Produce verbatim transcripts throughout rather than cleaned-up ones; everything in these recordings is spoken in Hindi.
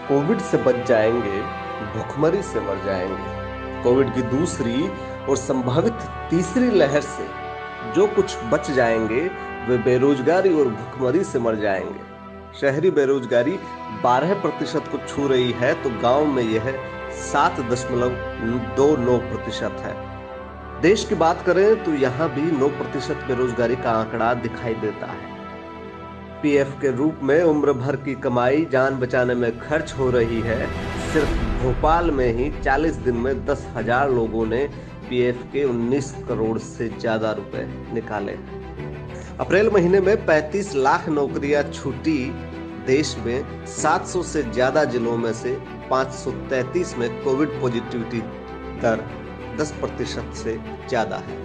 कोविड से बच जाएंगे, भुखमरी से मर जाएंगे। कोविड की दूसरी और संभावित तीसरी लहर से जो कुछ बच जाएंगे वे बेरोजगारी और भुखमरी से मर जाएंगे। शहरी बेरोजगारी बारह प्रतिशत को छू रही है तो गांव में यह सात दशमलव दो नौ प्रतिशत है। देश की बात करें तो यहाँ भी नौ प्रतिशत बेरोजगारी का आंकड़ा दिखाई देता है। पीएफ के रूप में उम्र भर की कमाई जान बचाने में खर्च हो रही है। सिर्फ भोपाल में ही चालीस दिन में दस हजार लोगों ने पीएफ के उन्नीस करोड़ से ज्यादा रुपए निकाले। अप्रैल महीने में पैंतीस लाख नौकरियां छूटी। देश में सात सौ से ज्यादा जिलों में से पाँच सौ तैंतीस में कोविड पॉजिटिविटी दर दस प्रतिशत से ज्यादा है।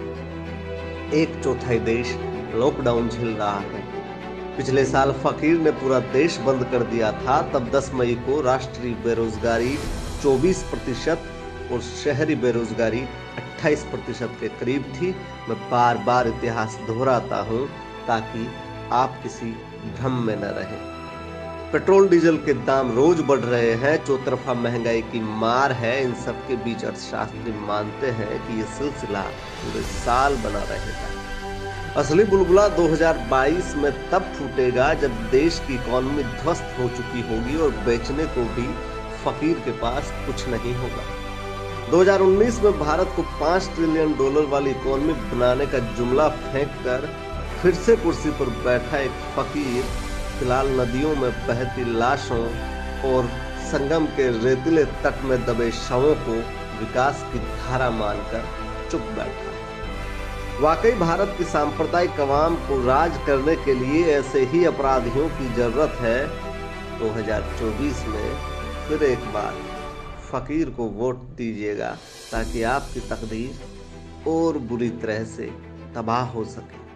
एक चौथाई देश लॉकडाउन झेल रहा है। पिछले साल फकीर ने पूरा देश बंद कर दिया था, तब दस मई को राष्ट्रीय बेरोजगारी चौबीस प्रतिशत और शहरी बेरोजगारी अट्ठाईस प्रतिशत के करीब थी। मैं बार बार इतिहास दोहराता हूं ताकि आप किसी भ्रम में न रहें। पेट्रोल डीजल के दाम रोज बढ़ रहे हैं, चौतरफा महंगाई की मार है। इन सब के बीच अर्थशास्त्री मानते हैं कि ये सिलसिला पूरे साल बना रहेगा। असली बुलबुला दो हज़ार बाईस में तब फूटेगा जब देश की इकोनॉमी ध्वस्त हो चुकी होगी और बेचने को भी फकीर के पास कुछ नहीं होगा। दो हज़ार उन्नीस में भारत को पाँच ट्रिलियन डॉलर वाली इकोनॉमी बनाने का जुमला फेंककर फिर से कुर्सी पर बैठा एक फकीर फिलहाल नदियों में बहती लाशों और संगम के रेतीले तट में दबे शवों को विकास की धारा मानकर चुप बैठा। वाकई भारत की सांप्रदायिक अवाम को राज करने के लिए ऐसे ही अपराधियों की जरूरत है। दो हज़ार चौबीस में फिर एक बार फकीर को वोट दीजिएगा ताकि आपकी तकदीर और बुरी तरह से तबाह हो सके।